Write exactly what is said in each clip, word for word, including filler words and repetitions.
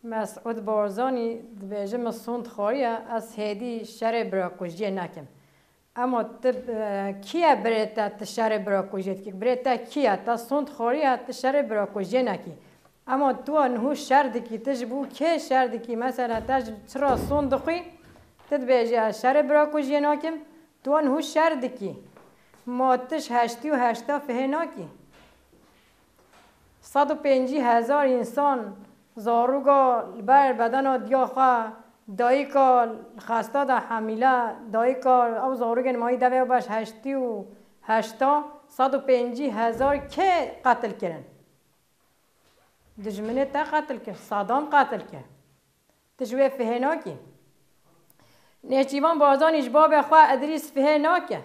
مسعود بارزانی دبیجه مسوند خوریه از هدی شر برا کجیه نکم اما تب کیه برتا تشر برا کجیت کی برتا کیه تا سوند خوریه تشر برا کجیه نکی اما تو انهو شر دکی تجبو که شر دکی مثلا تج چرا سوند خوی تدبیجه شر برا کجیه نکم تو انهو شر دکی ما تش هشتی و هشتا فهناکی صد و پنجی هزار انسان زاروگا بر بدن دیا خواه دایی که خسته ده حمیله دایی که او زاروگن مایی دوه باش هشتی و هشتا صد و پنجی هزار که قتل کرن دجمنه تا قتل کرد صدام قتل کرد تجوه فهنا کی نیچیوان بازانیش باب خواه ادریس فهنا که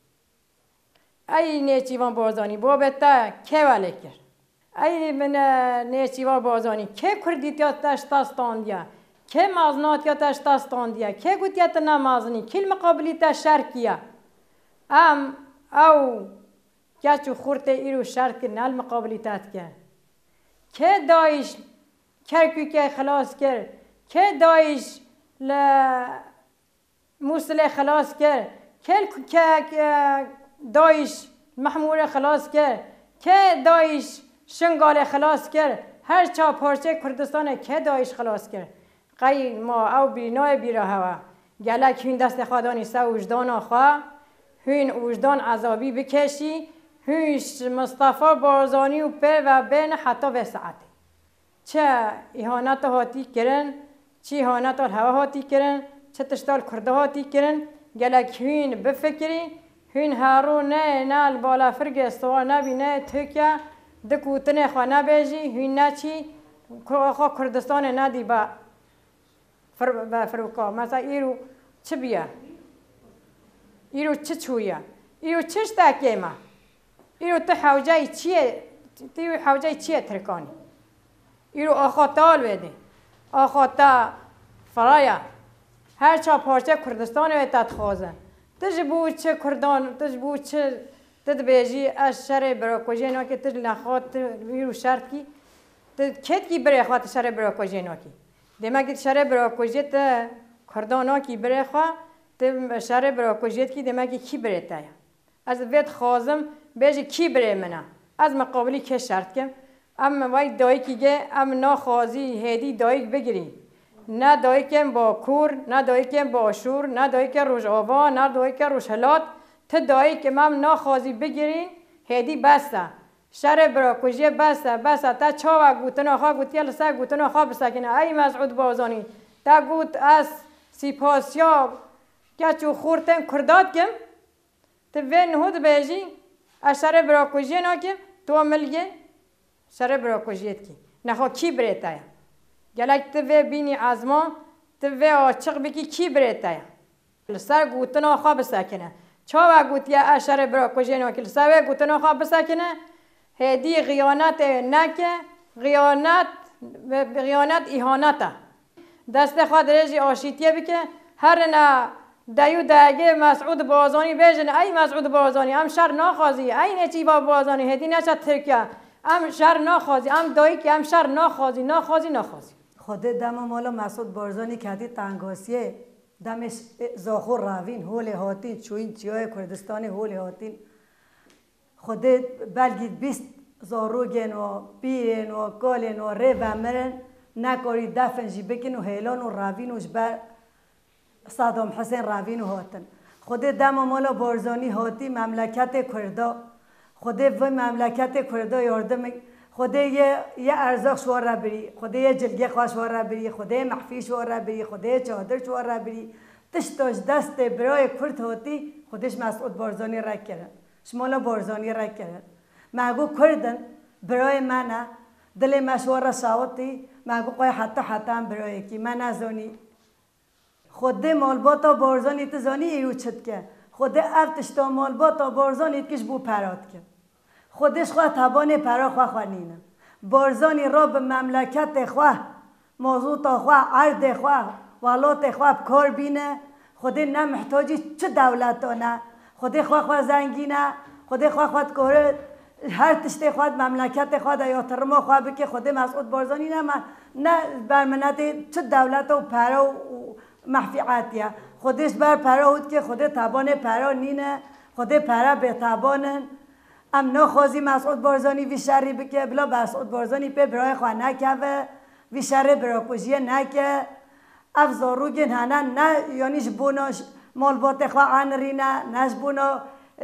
ای نیچیوان بازانی باب تا که ولی کرد ای من نیچیوان بازانی که کردیتیات تشتاستاندیا که مازناتیات تشتاستاندیا که گوتیات نمازنی کل مقابلی تشرکیه ام او کچو خورت ایرو شرط که نل مقابلی تات که که دایش کرکو که خلاص کرد که دایش ل موصل خلاص کرد که دایش محمور خلاص کرد که دایش شنگال خلاص کرد هر چا پارچه کردستان که دایش خلاص کرد قی ما او بینای بیره هوا گلک هین دست خدانی سه وجدان آخوا هین وجدان عذابی بکشی هیچ مصطفی بارزانی و پر و بین حتی و ساعتی چه اهانت هاتی کرن چه اهانت هوا هاتی کرن چه تشتال کرده هاتی کرن گلک هین بفکری هین هارون نه نه بالا فرق سوال نبی نه تکیه دکوتنه خواه نبیجی هین نه چی خواه کردستان ندی با فر فروکا مثلا ایرو چه بیا ایرو چه چویا ایرو چش تاکیما ایرو تو حوجای چیه تو حوجای چیه ترکانی ایرو آخاتال بده آخاتا فرایا هر چا پارچه کردستان و تدخوازن تجبو چه کردان تجبو چه تدبیجی از شر براکوژی ناکی تج نخواد ایرو شرط کی کت کی بره خواهد شر براکوژی ناکی دماغی شر براکوژیت کردانا کی بره خواه تم شر براکوژیت کی دماغی کی بره تایا از وید خازم بیچ کی بره منه از مقابلی که شرط کم ام وای دایی کیگه ام ناخوازی هدی دایی بگیری نه دایی کم با کور نه دایی کم با شور نه دایی که روش آوا نه دایی که روش هلات ت دایی که مم ناخوازی بگیری هدی بسته شر براکوژی بسته بسته تا چاوا گوتنا خواه گوتی لسا گوتنا خواه بسکنه ای مسعود بازانی تا گوت از سیپاسیا کچو خورتن کرداد کم تو وی نهود بیجی از شر براکوژی ناکم تو ملگه شر براکوژیت کی نخوا کی بریتایا گلک تو وی بینی عزما تو وی آچق بکی کی بریتایا لسا گوتنا خواه بسکنه چاوا گوتی از شر براکوژی ناکم لسا وی گوتنا خواه بسکنه هدی غیانت نکه غیانت غیانت اهانته دست خود رجی آشیتیه بکه هر نه دیو دگه مسعود بازانی بیجن ای مسعود بازانی ام شر ناخوازی ای نچی با بازانی هدی نچه ترکیه ام شر ناخوازی ام دایی که ام شر ناخوازی ناخوازی ناخوازی خود دم مالا مسعود بارزانی کدی تنگاسیه دمش زاخور راوین هول هاتین چوین چیای کردستان هول هاتین خود بلگید بیست زاروگن و پیرن و کالن و ری و مرن نکاری دفن جی بکن و هیلان و راوین و جبر صدام حسین راوین و هاتن خود دم مالا بارزانی هاتی مملکت کردا خود و مملکت کردا یاردم خود یه یه ارزاق شوار را بری خود یه جلگه خواه شوار را بری خود یه محفی شوار را بری خود یه چادر شوار را بری تشتاش دست برای کرد هاتی خودش مسعود بارزانی را کرد شمالا بارزانی را کرد مگو کردن برای منه دل مشوار ساوتی مگو قای حتی حتی هم برای کی من نزانی خود مالباتا بارزانی تزانی ایرو چد که خود افتشتا مالباتا بارزانی کش بو پرات که خودش خواه تبان پرا خواه خواه نینه بارزانی را به مملکت خواه موضوع تا خواه عرض خواه ولات خواه کار بینه خود نه محتاجی چه دولتانه خود خواه خواه زنگینه خود خواه خواه کار هر تشت خود مملکت خود یا ترما خواب که خود مسعود بارزانی نه نه بر منت چه دولت و پرا و محفیعاتیه خودش بر پرا بود که خود تبان پرا نینه خود پرا به تبانن ام نخوازی مسعود بارزانی وی شری بکه بلا مسعود بارزانی په برای خواه نکوه وی شر برای کجیه نکه اف زاروگین هنه نه یعنیش بوناش مالبات خواه عنرینه نش بونا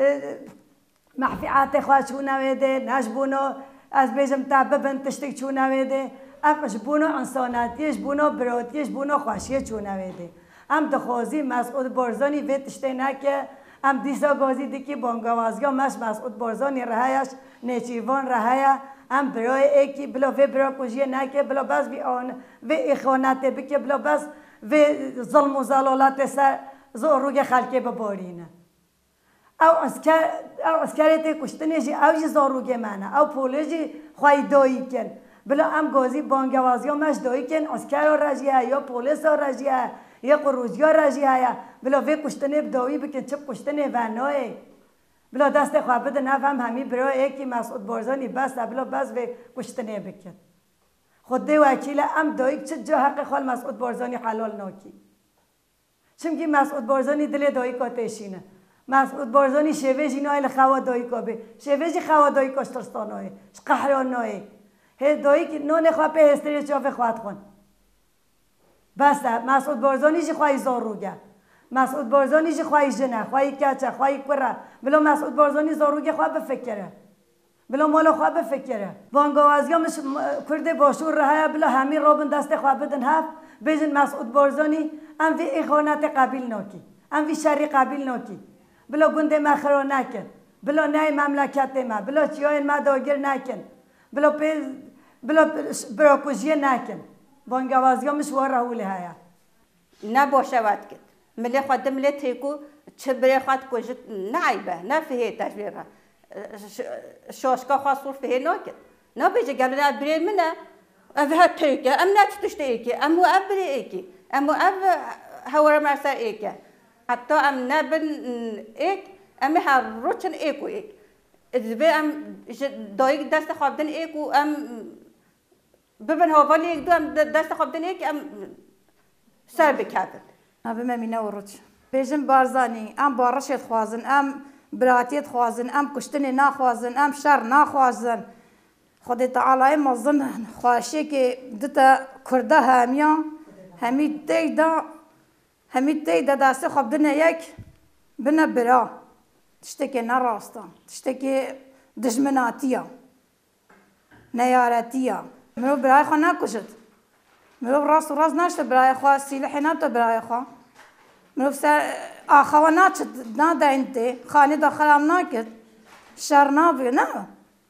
محفیعات خواه چونه ویده نش بونا از بیجم تبه بند تشتک چونه ویده افش بونا انساناتیش بونا براتیش بونا خوشیه چونه ویده ام دخوازی مسعود بارزانی وی تشتی نکه ام دیسا گازی دیکی بانگوازگا مش مسعود بارزانی رهایش نیچیوان رهایه ام برای ایکی بلا وی برای کجیه نکه بلا بس وی آن وی اخوانت بکه بلا بس وی ظلم و زلالت سر زوروگ خلقه ببارینه او اسکر او اسکریت کشتنشی او جی زاروگ منه او پولجی خواهی دایی کن بلا ام گازی بانگوازی ها مش دایی کن اسکر ها رجیه یا پولیس ها رجیه یا قروجی ها رجیه بلا وی کشتنه بدایی بکن چپ کشتنه ونای بلا دست خواه بده نفهم همی برای ایکی مسعود بارزانی بس بلا بس وی کشتنه بکن خود دی وکیل ام دایی چه جا حق خال مسعود بارزانی حلال ناکی چون که مسعود بارزانی دل دایی کاتشینه مسعود بارزانی شویج اینا ال خوا دایی کابه شویج خوا دایی کاشترستانه قهرانه هی دایی که نون خوا په هستری چاف خوات خون بس مسعود بارزانی چه خوای زاروگه مسعود بارزانی چه خوای جنه خوای کچه خوای کره بلا مسعود بارزانی زاروگه خوا بفکره بلا مالا خوا بفکره بانگوازیا مش کرده باشور راه بلا همین رابن دست خوا بدن هفت بجن مسعود بارزانی ام وی اخوانت قبیل ناکی ام وی شری قبیل ناکی بلا گنده مخرا نکن بلا نه مملکت ما بلا چیای ما داگیر نکن بلا پیز بلا براکوژیه نکن بانگوازیا مش وار راوله هيا نباشه وقت کد ملی خود ملی تیکو چه بری خود کجت نعیبه نه فیه تجربه شاشکا خاصور فیه نکد نه بیچه گلنا بری منه اوه تیکه ام نتشته ایکی امو اب بری ایکی امو اب هوار مرسر ایکه حتی ام نبن ایک ام هر روچن ایکو ایک ادبی ام دایگ دست خوابدن ایکو ام ببن هوالی ایک دو ام دست خوابدن ایک ام سر بکردن ابي ممينه ورج بيجن بارزاني ام بارشت خوازن ام براتيت خوازن ام كشتني ناخوازن ام شر ناخوازن خدي تعالى مزن خواشي كي دتا كرده هميا همي تيدا همي تيدا داسه خبدنا يك بنا برا تشتكي نراستا تشتكي دجمناتيا نياراتيا منو براي خنا كشت منو راس وراس ناشته براي خوا سلاحي نابته براي خوا منو سر آخوانات نادا انت خانه داخلام ناكت شر نابي نه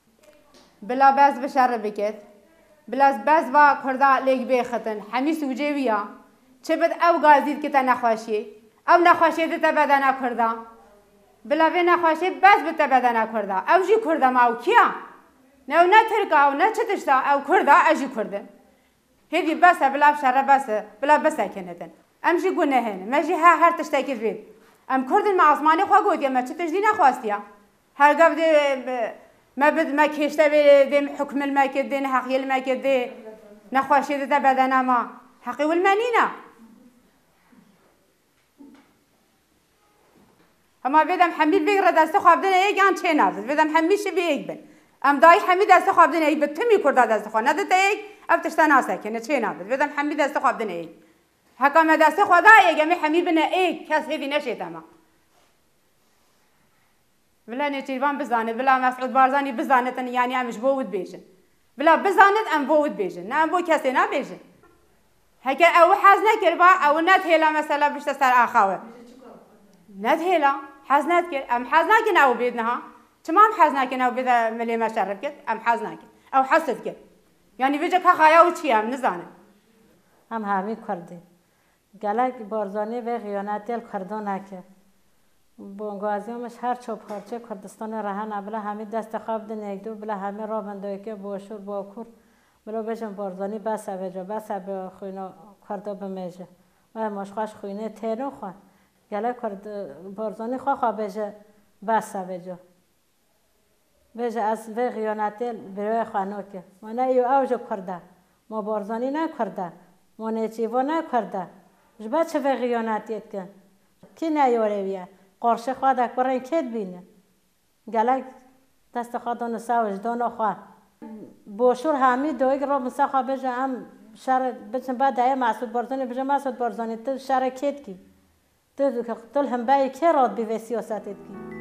بلا باز بشر بكت بلا باز با کردا لیگ بختن همی سوجه ویا چه بد او گازید که تا نخواشی او نخواشی دتا بدنا کردا بلا وی نخواشی باز بتا بدنا کردا او جی کردا ما او کیا نه نه ترکا او نه چتشتا او کردا اجی کرده هدي بس بلا شر بس بلا بس كنتن امشي قلنا هنا ماشي ها هر تشتكي بيت ام كرد مع عثماني خو قوت يا ما تشدي نخواستيا هل قبل ما بد ما كيشتا بي حكم الماكدين حقي الماكدي نخواشي ذا بدنا ما حقي والمانينا اما بدم حميد بيقرا دست خو بدنا اي كان تشينا بدم حميش بيقبل ام داي حميد دست خو بدنا اي بتمي كرد دست خو ندت اي اب تشتنا ساكنه تشينا بدم حميد دست خو بدنا اي حکم دست خدا یگمی حمی بنا ایک کس هیچی نشید اما بلا نچیوان بزانه بلا مسعود بارزانی بزانه تن یعنی امش بود بیشن بلا بزانه ام بود بیشن نه ام بود کسی نه بیشن هکر او حز نکر با او ند هلا مثلا بشت سر آخوه ند هلا حز نکر ام حز نکن او بیدنها تمام حز نکن او بید ملی مشرف کد ام حز نکن او حسد کد یعنی وجه که خوایا و چی هم نزانه هم همی کردی گلک بارزانی و خیانتی کردن نکرد. بانگوازیامش هر چوب پارچه کردستان رهن ابله همه دست خواب دنیدو بله همه را بندایی که باشور باکور بله بچم بارزانی بس اوجا بس به خوینا کرده بمیجه و ماشخاش خوینه تینو خوان گلک کرد بارزانی خواه خواه بجه بس اوجا بجه از و خیانتی برای خانو که ما نه ایو اوجو کرده ما بارزانی نکرده ما نیچیوا نکرده جبه چه و خیانتیت کن کی نیاره ویه قرشه خواه دکبره این کت بینه گلک دست خواه دانو سوش دانو خواه بوشور همی دویگ را مسا خواه بجه هم شهر بچن بعد دایه مسعود بارزانی بجه مسعود بارزانی تو شهر کت کی تو تو هم بایی که راد بی و سیاستت کی